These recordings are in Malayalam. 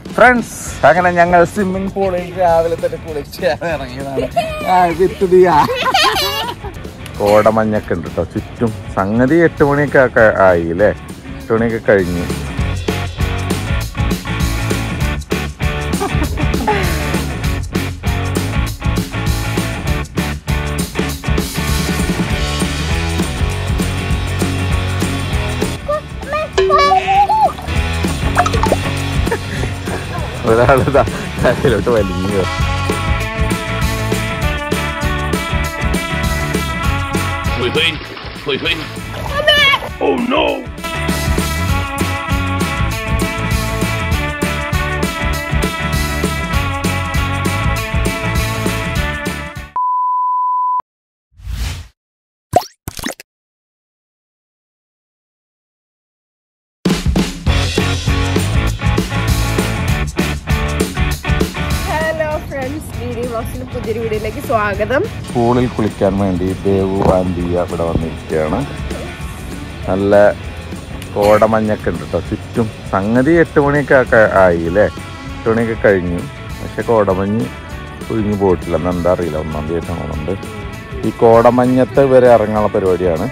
ഫ്രണ്ട്സ്, അങ്ങനെ ഞങ്ങൾ സ്വിമ്മിംഗ് പൂളിൽ രാവിലെ തന്നെ കുളിച്ച് ഇറങ്ങിയതാണ്. കോടമഞ്ഞൊക്കെ ഉണ്ട് കേട്ടോ ചുറ്റും. സംഗതി 8 മണിയൊക്കെ ആയി അല്ലേ? 8 മണിയൊക്കെ കഴിഞ്ഞു. ഒരാളിതാ കരയിലോട്ട് വലിഞ്ഞു. Oh no! പുതിയൊരു വീഡിയോയിലേക്ക് സ്വാഗതം. പൂളിൽ കുളിക്കാൻ വേണ്ടി ദേവു ആൻറ്റി അവിടെ വന്നിരിക്കുകയാണ്. നല്ല കോടമഞ്ഞൊക്കെ ഉണ്ട് കേട്ടോ ചുറ്റും. സംഗതി 8 മണിയൊക്കെ ആയി അല്ലേ? 8 മണിയൊക്കെ കഴിഞ്ഞു. പക്ഷെ കോടമഞ്ഞ് ഒഴിഞ്ഞു പോയിട്ടില്ല. എന്താ അറിയില്ല, 1-ാം തീയതി ആണോണ്ട്. ഈ കോടമഞ്ഞത്ത് വരെ ഇറങ്ങാനുള്ള പരിപാടിയാണ്.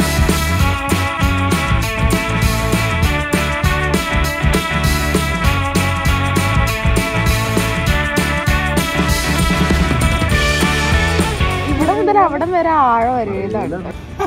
അവിടെ വരെ ആഴം വരെയാണ്.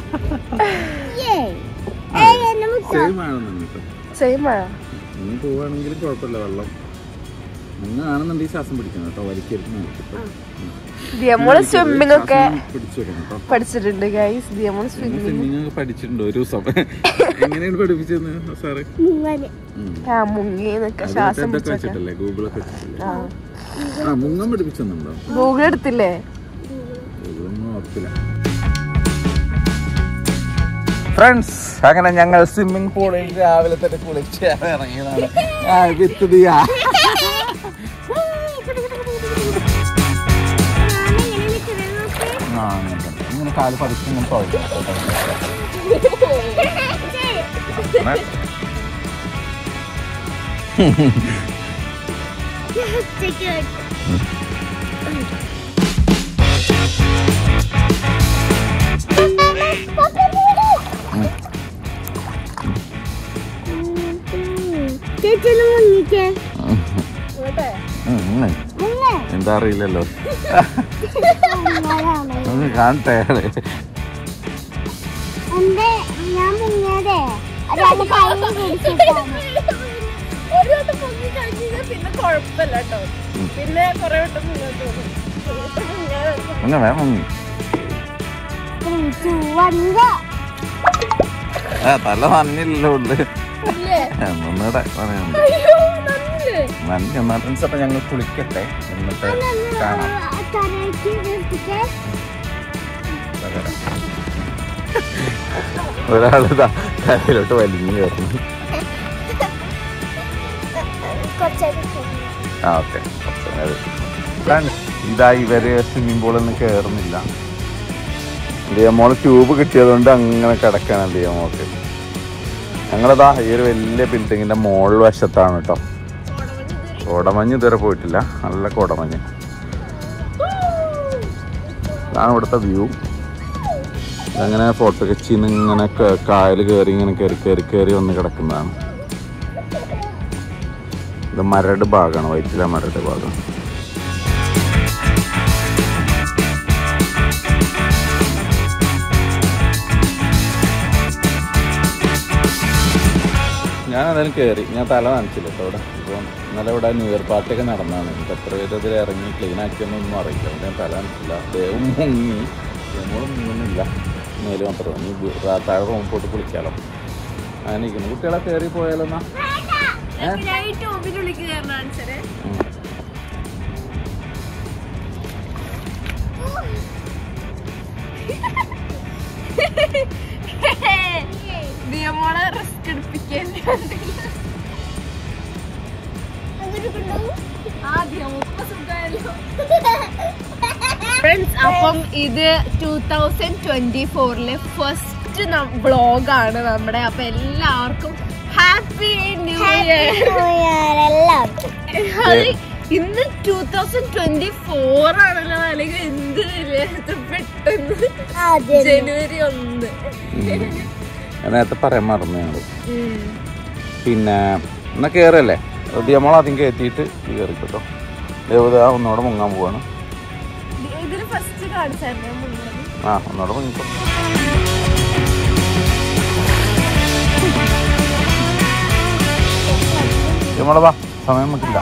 സെയിം മഴ പോവാണെങ്കിലും കുഴപ്പമില്ല. വെള്ളം ആണെന്നുണ്ടെങ്കിൽ ശ്വാസം പിടിക്കണം കേട്ടോ. വലിക്കരുത്. നമ്മള് സ്വിമ്മിംഗ് ഒക്കെ പഠിച്ചിട്ടുണ്ട് ഗൈസ്. നമ്മള് സ്വിമ്മിംഗ് ഒക്കെ പഠിച്ചിട്ടുണ്ട് ഒരു ദിവസം. എങ്ങനെയാണ് പഠിപ്പിച്ചെന്ന് സാറ്? മുങ്ങിന്നൊക്കെ ശ്വാസം വെച്ചിട്ടല്ലേ? ഗൂഗിളൊക്കെ വെച്ചിട്ടില്ലേ? മുങ്ങാൻ പഠിപ്പിച്ചെന്നുണ്ടോ? ഗൂഗിൾ എടുത്തില്ലേ? ഫ്രണ്ട്സ്, അങ്ങനെ ഞങ്ങൾ സ്വിമ്മിംഗ് പൂളിൽ രാവിലെ തന്നെ കുളിച്ച് ഇറങ്ങിയതാണ്. ഇങ്ങനെ കാല് പതിച്ചിങ്ങനെ പോയി. എന്താ അറിയില്ലല്ലോ. ഒന്ന് കാണട്ടെ. പിന്നെ കൊഴപ്പല്ല കേട്ടോ. പിന്നെ കൊറേ വട്ടം തല നന്നില്ലല്ലോ ഉള്ളു. ഒന്നൂടെ അപ്പൊ ഞങ്ങൾ കുളിക്കട്ടെ, എന്നിട്ട് കാണാം. ഒരാളിതാ കരയിലോട്ട് വലിഞ്ഞു കയറുന്നു. ഓക്കെ, ഇതാ ഇവര് സ്വിമ്മിംഗ് പൂളൊന്നും കയറുന്നില്ല. ലിയമോള് ട്യൂബ് കിട്ടിയതുകൊണ്ട് അങ്ങനെ കിടക്കാണ് ലിയമോൾക്ക്. ഞങ്ങളിതാ ഈ ഒരു വലിയ ബിൽഡിങ്ങിന്റെ മോൾ വശത്താണ് കേട്ടോ. കോടമഞ്ഞ് ഇതുവരെ പോയിട്ടില്ല. നല്ല കോടമഞ്ഞ്. ഇതാണ് ഇവിടുത്തെ വ്യൂ. അങ്ങനെ ഫോട്ടോ കച്ചിന്ന് ഇങ്ങനെ കായൽ കയറി ഇങ്ങനെ കയറി വന്ന് കിടക്കുന്നതാണ്. ഇത് മരട് ഭാഗമാണ്, വൈറ്റില മരട് ഭാഗം. ഞാൻ അതായാലും കയറി. ഞാൻ തല നനച്ചില്ല കേട്ടോ ഇവിടെ. ഇപ്പം ഇന്നലെ ഇവിടെ ന്യൂ ഇയർ പാർട്ടിയൊക്കെ നടന്നതാണ്. എനിക്ക് എത്ര പേര് അതിൽ ഇറങ്ങി ക്ലീൻ ആക്കിയൊന്നും അറിയില്ല. ഞാൻ തല നനച്ചില്ല. ദേവും മുങ്ങി. നമ്മളും മുങ്ങുന്നില്ല. മേല് മാത്രം. ഇനി താഴെ റൂം പോയിട്ട് കുളിക്കാലോ. അങ്ങനെ ഇരിക്കുന്നു. കുട്ടികളെ കയറി പോയാലോ എന്നാ? റിസ്ക് എടുപ്പിക്കേണ്ടി. ഫ്രണ്ട്സ്, അപ്പം ഇത് 2024 ഫസ്റ്റ് വ്ളോഗാണ് നമ്മുടെ. അപ്പൊ എല്ലാവർക്കും ഹാപ്പി ന്യൂ ഇന്ന് 2024 ആണല്ലോ, അല്ലെങ്കിൽ എന്ത് പെട്ടെന്ന് ജനുവരി 1. നേരത്തെ പറയാൻ മറന്നു ഞങ്ങള്. പിന്നെ എന്നാ കേറല്ലേ, നമ്മൾ ആദ്യം കയറ്റിയിട്ട് കയറി കേട്ടോ. ദേവത ഒന്നോടെ മുങ്ങാൻ പോവാണ്. ആ ഒന്നോടെ മുങ്ങിക്കോ. നമ്മളെ വാ, സമയം നമുക്കില്ല.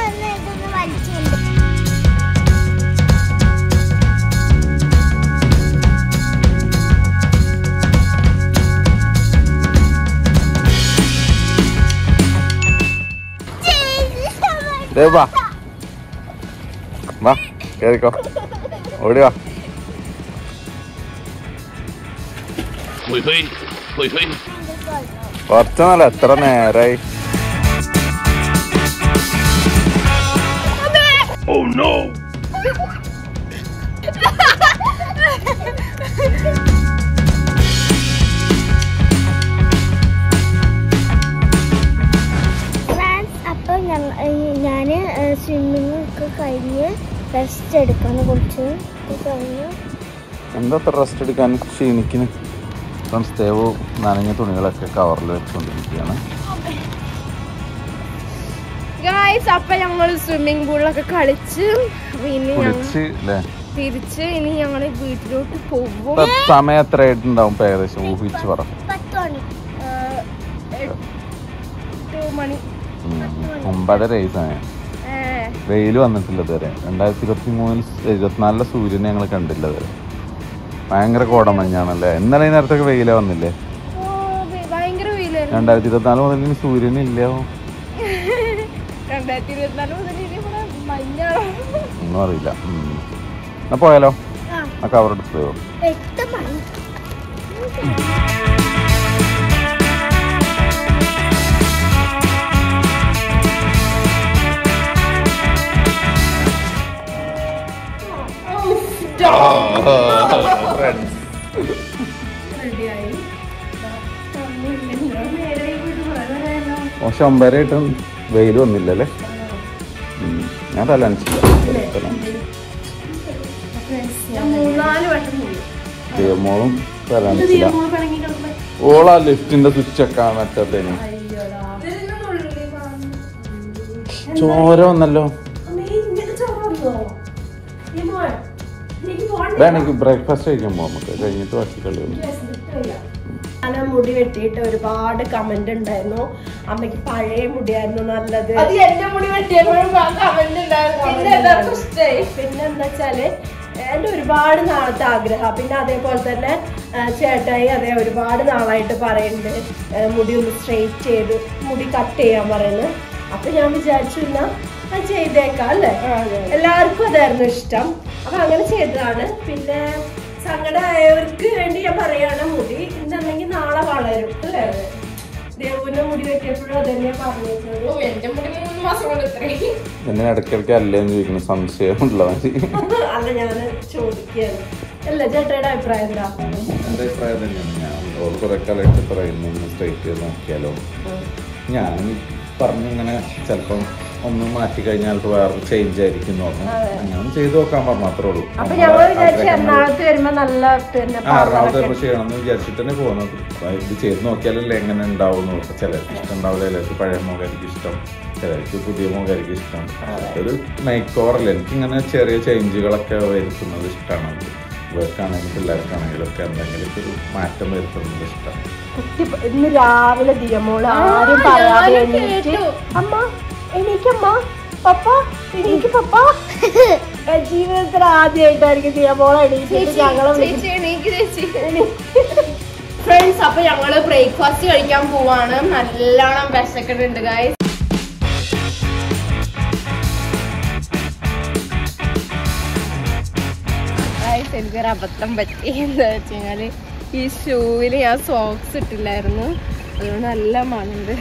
വാ വാ കേറിക്കോ, ഓടി വാ. കുറച്ചൊന്നല്ല, എത്ര നേരായി. അപ്പോൾ ഞാന് സ്വിമ്മിങ് ഒക്കെ കഴിഞ്ഞ് റെസ്റ്റ് എടുക്കാന്ന് കുറച്ച് കഴിഞ്ഞു. എന്താ റെസ്റ്റ് എടുക്കാൻ ക്ഷീണിക്കുന്നു. ഫ്രണ്ട്സ്, ദേവു നനഞ്ഞ തുണികളൊക്കെ കവറിൽ വെച്ചുകൊണ്ടിരിക്കുകയാണ്. അപ്പൊ ഞങ്ങള് സ്വിമ്മിംഗ് പൂളിലൊക്കെ കളിച്ച് തിരിച്ച് ഇനി ഞങ്ങള് വീട്ടിലോട്ട് പോകും. സമയം എത്ര ആയിട്ടുണ്ടാവും ഏകദേശം ഊഹിച്ച് പറ. 8 മണി. 9:30 സമയം. വെയിൽ വന്നിട്ടില്ല ഇതുവരെ. 2023-24 സൂര്യനെ ഞങ്ങൾ കണ്ടില്ല ഇതുവരെ. ഭയങ്കര കോടമഞ്ഞാണല്ലേ. ഇന്നലെ ഈ നേരത്തൊക്കെ വെയില വന്നില്ലേ? 2024 മുതൽ ഇനി സൂര്യനില്ല. 2024 മുതൽ ഒന്നും അറിയില്ല. എന്നാ പോയാലോ? ആ കവറെടുത്ത് പോയോ? പക്ഷെ 9:30 വെയിൽ വന്നില്ലല്ലേ. ഞാൻ തലനച്ചില്ല. മോളും തലനച്ചില്ല. ഓളാ ലിഫ്റ്റിന്റെ സ്വിച്ചൊക്കെ മറ്റേന് ചോര വന്നല്ലോ. എനിക്ക് ബ്രേക്ക്ഫാസ്റ്റ് കഴിക്കാൻ പോകാം. നമുക്ക് കഴിഞ്ഞിട്ട് ബാക്കി കളി. ഞാൻ മുടി വെട്ടിയിട്ട് ഒരുപാട് കമന്റ് ഉണ്ടായിരുന്നു. അമ്മയ്ക്ക് പഴയ മുടിയായിരുന്നു നല്ലത്. പിന്നെന്താ വെച്ചാല് എന്റെ ഒരുപാട് നാളത്തെ ആഗ്രഹം. പിന്നെ അതേപോലെ തന്നെ ചേട്ടായി അതെ ഒരുപാട് നാളായിട്ട് പറയുന്നുണ്ട് മുടി ഒന്ന് സ്ട്രെയിറ്റ് ചെയ്ത് മുടി കട്ട് ചെയ്യാൻ പറയുന്നത്. അപ്പൊ ഞാൻ വിചാരിച്ചു എന്നാ ചെയ്തേക്കാം അല്ലേ. എല്ലാവർക്കും അതായിരുന്നു ഇഷ്ടം. അപ്പൊ അങ്ങനെ ചെയ്തതാണ്. പിന്നെ സങ്കടമായവർക്ക് വേണ്ടി ഞാൻ പറയാണ്, മുടി ഇന്നല്ലെങ്കിൽ നാളെ വളരും അല്ലേ. ദേവുവിന്റെ മുടി വെട്ടിയപ്പോഴും അതന്നെയാ പറഞ്ഞിരുന്നത്. എന്റെ മുടി 3 മാസം കൊണ്ട് ഇത്രയും. എന്നെ ഇടയ്ക്കിടയ്ക്ക് അല്ലേന്ന് ചോദിക്കുന്ന സംശയമുള്ള അല്ല ഞാൻ ചോദിക്കുകയാണ്. അല്ല ചേട്ടയുടെ അഭിപ്രായം എന്താ? എന്റെ അഭിപ്രായം തന്നെയാണ്. ഞാൻ കുറെ കാലമായിട്ട് പറയുന്നു സ്ട്രൈറ്റ് ചെയ്ത് നോക്കിയാലോ. ഞാൻ പറഞ്ഞിങ്ങനെ ചിലപ്പം ഒന്ന് മാറ്റി കഴിഞ്ഞാൽ വേറെ ചേഞ്ച് ആയിരിക്കും തോന്നുന്നു. അങ്ങനെ ചെയ്ത് നോക്കാൻ പറഞ്ഞു, അത്രേ ഉള്ളൂ. എറണാകുളത്ത് വരുമ്പോ ചെയ്യണമെന്ന് വിചാരിച്ചിട്ട് തന്നെ പോകുന്നത്. ഇത് ചെയ്ത് നോക്കിയാലല്ലേ എങ്ങനെ ഉണ്ടാവും. ചിലർക്ക് ഇഷ്ടം ഉണ്ടാവില്ല, ചിലർക്ക് പഴയ മുഖായിരിക്കും ഇഷ്ടം, ചിലർക്ക് പുതിയ മുഖായിരിക്കും ഇഷ്ടം. ഒരു മേക്ക് ഓവറല്ലേ. എനിക്കിങ്ങനെ ചെറിയ ചേഞ്ചുകളൊക്കെ വരുത്തുന്നത് ഇഷ്ടമാണ്. ഇവർക്കാണെങ്കിലും പിള്ളേർക്കാണെങ്കിലും ഒക്കെ എന്തെങ്കിലും ഒരു മാറ്റം വരുത്തുന്നത് ഇഷ്ടമാണ്. ഇന്ന് രാവിലെ ദിയമോള് ആരും പറയാതെ അമ്മ എനിക്കമ്മ പപ്പ എനിക്ക് പപ്പ ജീവിതത്തിൽ ആദ്യമായിട്ടായിരിക്കും ദിയമോളെ എണീറ്റിട്ട് ഞങ്ങളെ ഫ്രണ്ട്സ്. അപ്പൊ ഞങ്ങള് ബ്രേക്ക്ഫാസ്റ്റ് കഴിക്കാൻ പോവാണ്. നല്ലോണം വിശക്കുന്നുണ്ട് ഗൈസ്. എനിക്കൊരു അബദ്ധം പറ്റി. എന്താ വെച്ച് കഴിഞ്ഞാല് ഈ ഷൂവിൽ ഞാൻ സോക്സ് ഇട്ടില്ലായിരുന്നു. അതുകൊണ്ട് നല്ല മണുണ്ട്.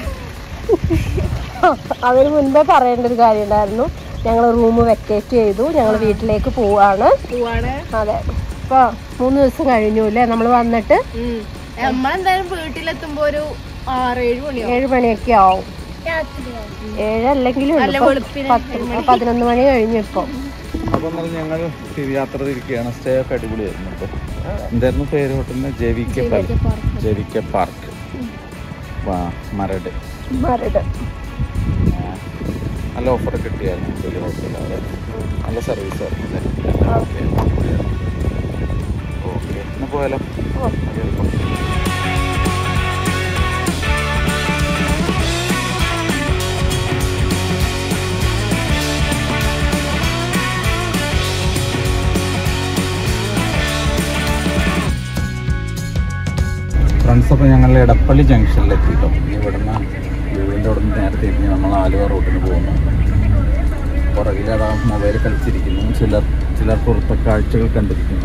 അതിന് മുൻപേ പറയേണ്ട ഒരു കാര്യം ഉണ്ടായിരുന്നു. ഞങ്ങൾ റൂം വെക്കേറ്റ് ചെയ്തു. ഞങ്ങൾ വീട്ടിലേക്ക് പോവാണ്. അതെ, ഇപ്പൊ 3 ദിവസം കഴിഞ്ഞു അല്ലേ നമ്മൾ വന്നിട്ട്. നമ്മളെന്തായാലും വീട്ടിലെത്തുമ്പോ ഒരു 6-7 മണിയൊക്കെ ആവും. 7 അല്ലെങ്കിലും 11 മണി കഴിഞ്ഞു ഇപ്പൊ. അപ്പൊ ഞങ്ങൾ യാത്ര തിരിക്കുകയാണ്. സ്റ്റേ ഒക്കെ അടിപൊളിയായിരുന്നു. ഇപ്പൊ എന്തായിരുന്നു പേര് ഹോട്ടലിന്? JVK park Maradu. നല്ല ഓഫർ കിട്ടിയായിരുന്നു. വലിയ ഹോട്ടലാണ്, നല്ല സർവീസ് ആയിരുന്നു. ഓക്കെ, എന്നാ പോയാലോ? ഫ്രണ്ട്സ്, അപ്പോൾ ഞങ്ങൾ എടപ്പള്ളി ജംഗ്ഷനിലെത്തിയിട്ടോ. ഇവിടുന്ന് വീടിൻ്റെ അവിടെ നിന്ന് നേരത്തെ എത്തി നമ്മൾ ആലുവ റോഡിന് പോകുന്നു. പുറകിൽ അതാ മൊബൈൽ കളിച്ചിരിക്കുന്നു. ചിലർ പുറത്തെ കാഴ്ചകൾ കണ്ടിരിക്കുന്നു.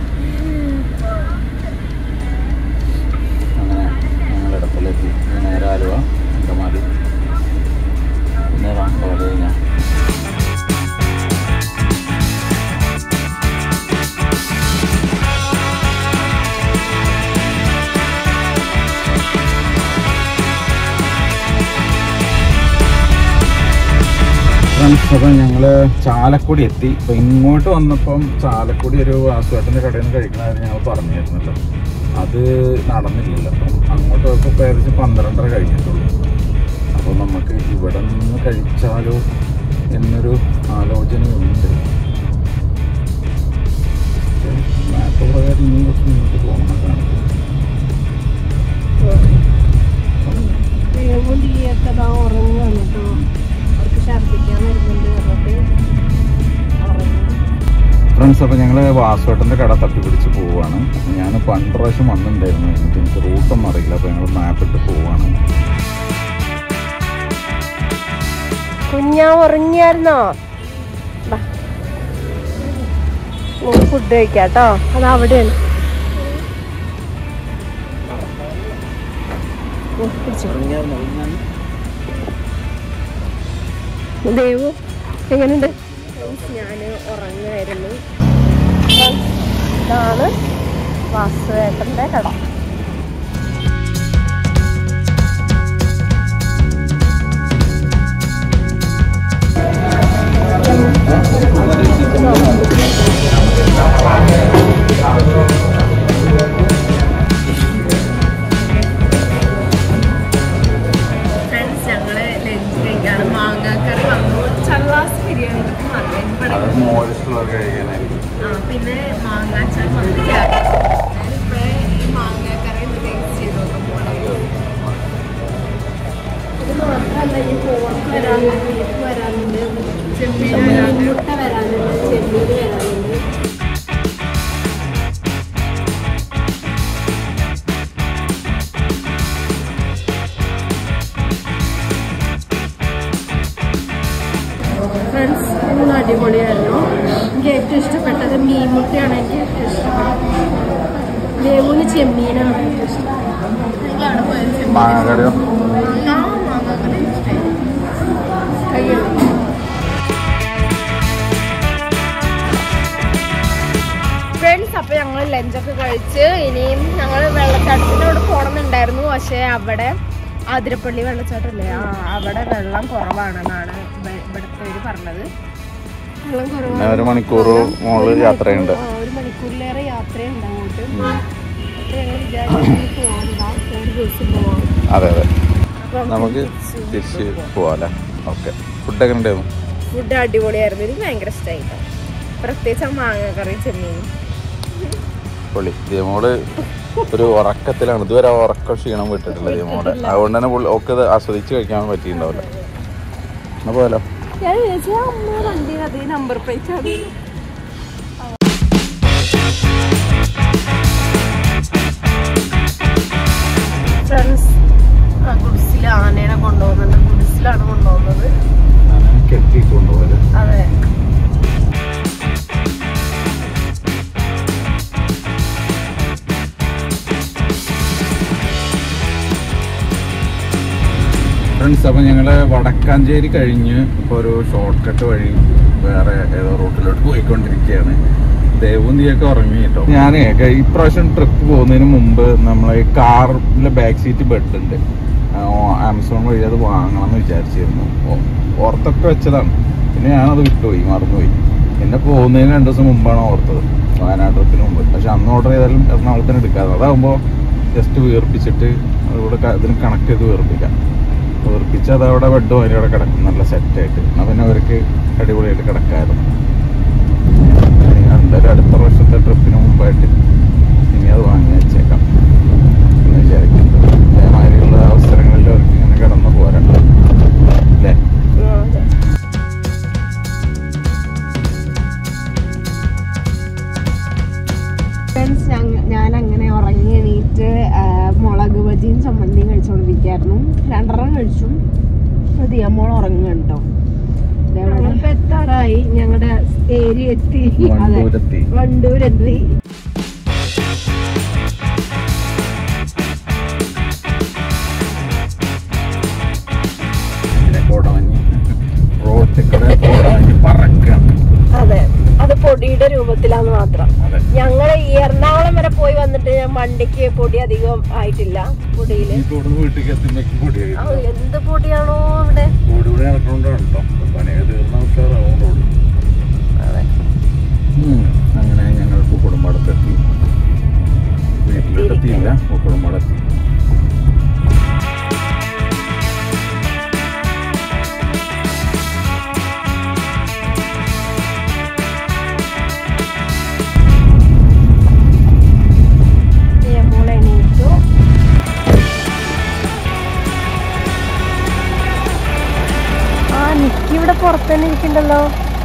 അങ്ങനെ ഞങ്ങൾ എടപ്പള്ളിലെത്തി. നേരെ ആലുവ, അങ്കമാലി, പിന്നെ പോലെ കഴിഞ്ഞാൽ അപ്പോൾ ഞങ്ങൾ ചാലക്കുടി എത്തി. അപ്പോൾ ഇങ്ങോട്ട് വന്നപ്പം ചാലക്കുടി ഒരു വാസുവേട്ടൻ്റെ കടയിൽ നിന്ന് കഴിക്കണമായിരുന്നു ഞങ്ങൾ പറഞ്ഞിരുന്നല്ലോ. അത് നടന്നില്ലല്ലോ. അപ്പം അങ്ങോട്ട് പോയപ്പോൾ ഇപ്പോൾ ഏകദേശം 12:30 കഴിഞ്ഞിട്ടുള്ളൂ. അപ്പോൾ നമുക്ക് ഇവിടെ നിന്ന് കഴിച്ചാലോ എന്നൊരു ആലോചനയുണ്ട്. മാപ്പ് പ്രകാരം ഇനി കുറച്ച് മുന്നോട്ട് പോകണം. ഉറങ്ങുകയാണ് കേട്ടോ. ഫ്രണ്ട്സ്, അപ്പോൾ ഞങ്ങൾ വാസുവേട്ടൻ്റെ കട തപ്പിപ്പിടിച്ച് പോവുകയാണ്. ഞാൻ പണ്ട് പ്രാവശ്യം വന്നിട്ടുണ്ടായിരുന്നു. എനിക്ക് റൂട്ടൊന്നും അറിയില്ല. അപ്പോൾ ഞങ്ങൾ മാപ്പിട്ട് പോവുകയാണ്. കുഞ്ഞാ ഉറങ്ങിയായിരുന്നോ? ഫുഡ് കഴിക്കാട്ടോ. അത് അവിടെയാണ്. ദേവു എങ്ങനെയുണ്ട്? ഞാൻ ഉറങ്ങായിരുന്നു. ഇതാണ് വാസുവേട്ടൻ്റെ കട. പിന്നെ മാങ്ങാച്ചാർ മാങ്ങാക്കറി ടേസ്റ്റ് ചെയ്ത് നോക്കാൻ പോകണം. ഇത് മാത്രമല്ല, ഈ പോർക്ക് വരാനുണ്ട്, ബീഫ് വരാനുണ്ട്, ചെമ്മീൻ വരാനുണ്ട്, മുട്ട വരാനുണ്ട്, ചെമ്മീൻ വരാനുണ്ട്. ഫ്രണ്ട്സ്, ഇന്ന് അടിപൊളിയായിരുന്നു. എനിക്ക് ഏറ്റവും ഇഷ്ടപ്പെട്ടത് മീൻമുട്ടയാണ്. എനിക്ക് ഏറ്റവും ഇഷ്ടപ്പെട്ടത് ദേവുവിന് ചെമ്മീനാണ് ഏറ്റവും ഇഷ്ടപ്പെട്ടത്. എനിക്ക് അവിടെ പോയത് മാങ്ങാക്കറി ഇഷ്ടമായി. ഫ്രണ്ട്സ്, അപ്പോൾ ഞങ്ങൾ ലഞ്ചൊക്കെ കഴിച്ച് ഇനിയും ഞങ്ങൾ വെള്ളച്ചാട്ടത്തിനോട് പോകണമെന്നുണ്ടായിരുന്നു. പക്ഷേ അവിടെ ആതിരപ്പള്ളി വെള്ളച്ചാട്ടമല്ലേ, അവിടെ വെള്ളം കുറവാണെന്നാണ് ഇവിടുത്തെ പറഞ്ഞത്. വെള്ളം കുറവാണ്. 1 മണിക്കൂർ യാത്രയുണ്ട്. 1 മണിക്കൂറിലേറെ യാത്രയുണ്ട് അങ്ങോട്ട്. ഞങ്ങൾ വിചാരിച്ചു പോകാം, 2 ദിവസം പോവാം. അതെ അതെ, നമുക്ക് തിരിച്ച് പോവാല്ലേ. ഓക്കെ. ഫുഡ് എങ്ങനെ ഉണ്ടായിരുന്നു? ഫുഡ് അടിപൊളിയായിരുന്നു. എനിക്ക് ഭയങ്കര ഇഷ്ടമായിട്ടോ. പ്രത്യേകിച്ച് ആ മാങ്ങാക്കറി ചെമ്മീൻ പൊളി. ദിയമോള് ഒരു ഉറക്കത്തിലാണ്. ഇതുവരെ ഉറക്കം ക്ഷീണം വിട്ടിട്ടില്ല ദിയമോളെ. അതുകൊണ്ട് തന്നെ ഒക്കെ ഇത് ആസ്വദിച്ച് കഴിക്കാൻ പറ്റിയിട്ടുണ്ടാവില്ല. എന്നാ പോയാലോ? നമ്പർ പ്ലേറ്റ് ഫ്രണ്ട്സ്, ഗുഡ്സിൽ ആനേനെ കൊണ്ടുപോകുന്നുണ്ട്. ഗുഡ്സിലാണ് കൊണ്ടുപോകുന്നത്. കെട്ടി കൊണ്ടുപോകല്. അതെ. ഫ്രണ്ട്സ്, അപ്പോൾ ഞങ്ങൾ വടക്കാഞ്ചേരി കഴിഞ്ഞ് ഇപ്പോൾ ഒരു ഷോർട്ട് കട്ട് വഴി വേറെ ഏതോ റൂട്ടിലോട്ട് പോയിക്കൊണ്ടിരിക്കുകയാണ്. ദേവും നീയൊക്കെ ഉറങ്ങി കേട്ടോ. ഞാൻ ഇപ്രാവശ്യം ട്രിപ്പ് പോകുന്നതിന് മുമ്പ് നമ്മളെ കാറിൻ്റെ ബാക്ക് സീറ്റ് ബെഡ് ഉണ്ട്. ആമസോൺ വഴി അത് വാങ്ങണം എന്ന് വിചാരിച്ചിരുന്നു. ഓർത്തൊക്കെ വെച്ചതാണ്, പിന്നെ ഞാനത് വിട്ടുപോയി, മറന്നുപോയി. പിന്നെ പോകുന്നതിന് 2 ദിവസം മുമ്പാണ് ഓർത്തത്, വയനാട് ട്രിപ്പിന് മുമ്പ്. പക്ഷെ അന്ന് ഓർഡർ ചെയ്താലും എറണാകുളത്തിന് എടുക്കാതെ, അതാകുമ്പോൾ ജസ്റ്റ് വീർപ്പിച്ചിട്ട് അതുകൂടെ ഇതിന് കണക്ട് ചെയ്ത് വീർപ്പിച്ച് അതവിടെ ബെഡ് വരെ അവിടെ കിടക്കും നല്ല സെറ്റായിട്ട്. എന്നാൽ പിന്നെ അവർക്ക് അടിപൊളിയായിട്ട് കിടക്കാമായിരുന്നു. എന്തായാലും അടുത്ത വർഷത്തെ ട്രിപ്പിന് മുമ്പായിട്ട് ഇനി അത് വാങ്ങി വെച്ചേക്കാം എന്ന് വിചാരിക്കുന്നു. അതേമാതിരിയുള്ള അവസരങ്ങളിൽ അവർക്ക് ഇങ്ങനെ കിടന്ന് പോരാ അല്ലേ? ഞാൻ അങ്ങനെ ഉറങ്ങി എണീറ്റ് മുളക് ബജിയും ചമ്മന്തിയും കഴിച്ചോണ്ടിരിക്കായിരുന്നു. 2 കഴിച്ചു. ദിയമോൾ ഉറങ്ങുക കേട്ടോ. ഞങ്ങളിപ്പോ എത്താറായി, ഞങ്ങളുടെ ഏരിയ എത്തി, വണ്ടൂരെത്തി. അതെ, അത് പൊടിയുടെ രൂപത്തിലാന്ന് മാത്രം. ഞങ്ങള് ഈ എറണാകുളം വരെ പോയി വന്നിട്ട് ഞാൻ വണ്ടിക്ക് പൊടി അധികം ആയിട്ടില്ല. പൊടിയില് എന്ത് പൊടിയാണോ ഇവിടെ. അങ്ങനെ ഞങ്ങൾ കുടുംബടത്തെത്തി, വീട്ടിലെത്തിയില്ല, കുടുംബടത്തി. ഇവിടെ പുറത്തന്നെ ഇരിക്കണ്ടല്ലോ.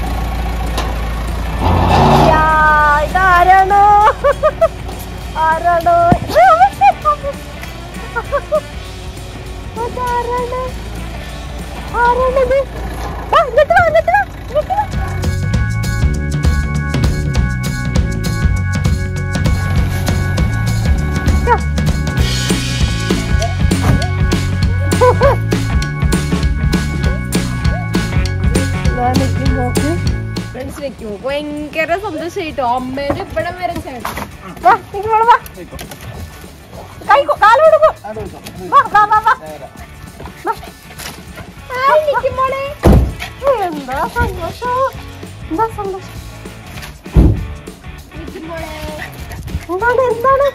ഇതാരാണോ ആരാണോ ആരാണത്? ഭയങ്കര സന്തോഷായിട്ടോ. അമ്മേന്റെ ഇപ്പഴം വരെ എന്താ സന്തോഷം, എന്താ സന്തോഷം. എന്താണ് എന്താണ്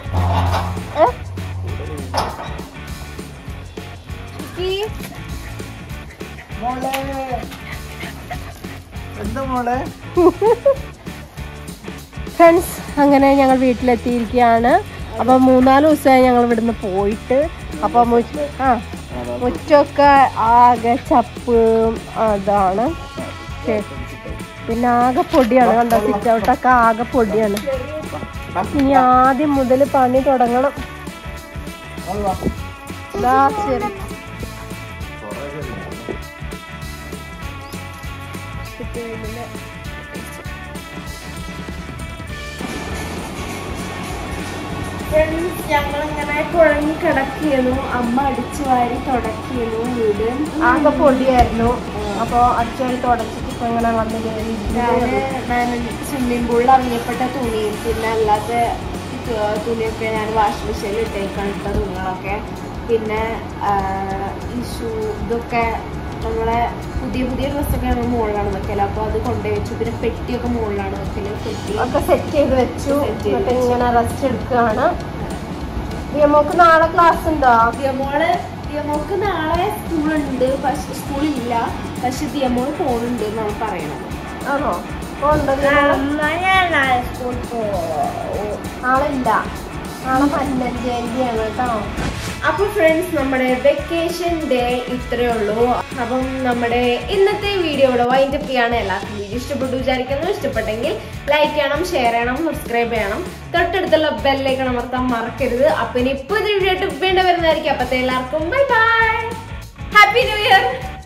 ഫ്രണ്ട്സ്? അങ്ങനെ ഞങ്ങൾ വീട്ടിലെത്തിയിരിക്കുകയാണ്. അപ്പൊ 3-4 ദിവസമായി ഞങ്ങൾ ഇവിടുന്ന് പോയിട്ട്. അപ്പൊ മുറ്റമൊക്കെ ആകെ ചപ്പും അതാണ്, പിന്നെ ആകെ പൊടിയാണ്. കണ്ടോ, സിറ്റ് ഔട്ടൊക്കെ ആകെ പൊടിയാണ്. ഇനി ആദ്യം മുതൽ പണി തുടങ്ങണം. ശരി, ഞങ്ങളിങ്ങനെ കുഴങ്ങി കിടക്കിയിരുന്നു. അമ്മ അടിച്ചു വാരി തുടക്കിയിരുന്നു. വീട് ആകെ പൊടിയായിരുന്നു. അപ്പൊ അടിച്ചു വാരി തുടച്ചിട്ട് ഇപ്പൊ ഇങ്ങനെ വന്ന് കയറി. ഞാൻ സ്വിമ്മിംഗ് പൂളിൽ ഇറങ്ങിയപ്പെട്ട തുണിയും പിന്നെ അല്ലാത്ത തുണിയൊക്കെ ഞാൻ വാഷിംഗ് മെഷീനിൽ ഇട്ടേക്കാണ്, ഇട്ട തുണികളൊക്കെ. പിന്നെ ഈ ഷൂ ഇതൊക്കെ നമ്മളെ പുതിയ ഡ്രസ്സൊക്കെ നമ്മൾ മുകളിലാണ് വെക്കല്. അപ്പൊ അത് കൊണ്ടുപോയി വെച്ചു. പിന്നെ പെട്ടിയൊക്കെ മുകളിലാണ് വെക്കല്. പെട്ടി ഒക്കെ സെറ്റ് ചെയ്ത് വെച്ചു. ഇങ്ങനെ റെസ്റ്റ് എടുക്കുകയാണ്. ദിയമോക്ക് നാളെ ക്ലാസ് ഉണ്ടോ? ദിയമോക്ക് നാളെ സ്കൂളുണ്ട്, പക്ഷെ സ്കൂളില്ല. പക്ഷെ ദിയമോള് പോണുണ്ട് എന്നാണ് പറയണത്. ആണോ? നാളെ ഇല്ല, നാളെ 15 ജയന്തിയാണ് കേട്ടോ. അപ്പൊ ഫ്രണ്ട്സ്, നമ്മുടെ വെക്കേഷൻ ഡേ ഇത്രയേ ഉള്ളൂ. അപ്പം നമ്മുടെ ഇന്നത്തെ വീഡിയോ ഇവിടെ വൈൻഡപ്പ് ചെയ്യാണ്. എല്ലാവർക്കും വീഡിയോ ഇഷ്ടപ്പെട്ടു വിചാരിക്കുന്നു. ഇഷ്ടപ്പെട്ടെങ്കിൽ ലൈക്ക് ചെയ്യണം, ഷെയർ ചെയ്യണം, സബ്സ്ക്രൈബ് ചെയ്യണം. തൊട്ടടുത്തുള്ള ബെല്ലൈക്കൺ അമർത്താൻ മറക്കരുത്. അപ്പൊ ഇനി ഇപ്പൊ വീഡിയോ ആയിട്ട് വീണ്ടും വരുന്നതായിരിക്കും. അപ്പത്തെ എല്ലാവർക്കും bye bye, happy new year.